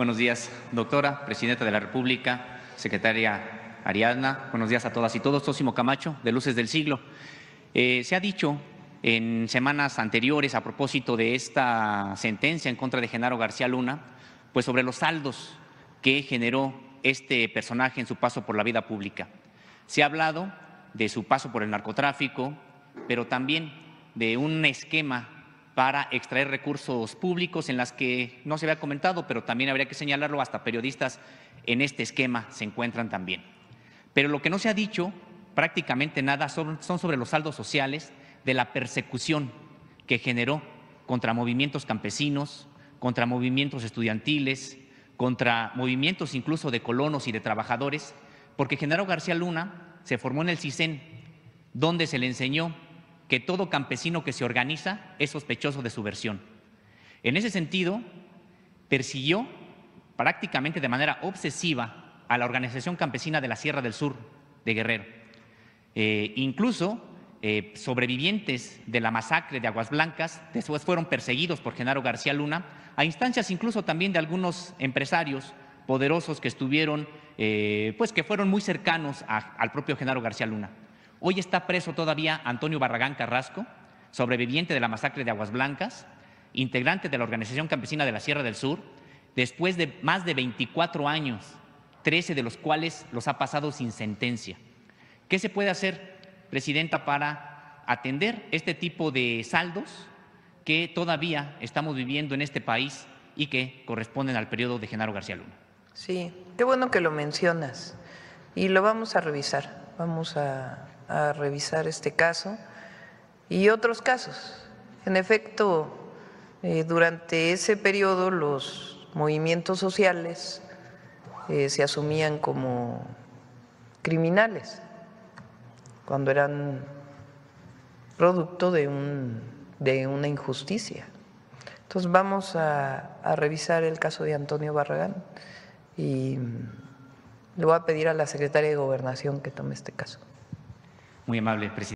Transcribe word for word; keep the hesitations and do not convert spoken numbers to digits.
Buenos días, doctora, presidenta de la República, secretaria Ariadna. Buenos días a todas y todos. Sósimo Camacho, de Luces del Siglo. Eh, se ha dicho en semanas anteriores, a propósito de esta sentencia en contra de Genaro García Luna, pues sobre los saldos que generó este personaje en su paso por la vida pública. Se ha hablado de su paso por el narcotráfico, pero también de un esquema para extraer recursos públicos en las que no se había comentado, pero también habría que señalarlo, hasta periodistas en este esquema se encuentran también. Pero lo que no se ha dicho prácticamente nada son, son sobre los saldos sociales de la persecución que generó contra movimientos campesinos, contra movimientos estudiantiles, contra movimientos incluso de colonos y de trabajadores, porque Genaro García Luna se formó en el CISEN, donde se le enseñó que todo campesino que se organiza es sospechoso de subversión. En ese sentido, persiguió prácticamente de manera obsesiva a la Organización Campesina de la Sierra del Sur de Guerrero. Eh, incluso eh, sobrevivientes de la masacre de Aguas Blancas después fueron perseguidos por Genaro García Luna, a instancias incluso también de algunos empresarios poderosos que estuvieron, eh, pues que fueron muy cercanos a, al propio Genaro García Luna. Hoy está preso todavía Antonio Barragán Carrasco, sobreviviente de la masacre de Aguas Blancas, integrante de la Organización Campesina de la Sierra del Sur, después de más de veinticuatro años, trece de los cuales los ha pasado sin sentencia. ¿Qué se puede hacer, presidenta, para atender este tipo de saldos que todavía estamos viviendo en este país y que corresponden al periodo de Genaro García Luna? Sí, qué bueno que lo mencionas y lo vamos a revisar, vamos a, a revisar este caso y otros casos. En efecto, eh, durante ese periodo los movimientos sociales eh, se asumían como criminales cuando eran producto de, un, de una injusticia. Entonces vamos a, a revisar el caso de Antonio Barragán y le voy a pedir a la secretaria de Gobernación que tome este caso. Muy amable, presidente.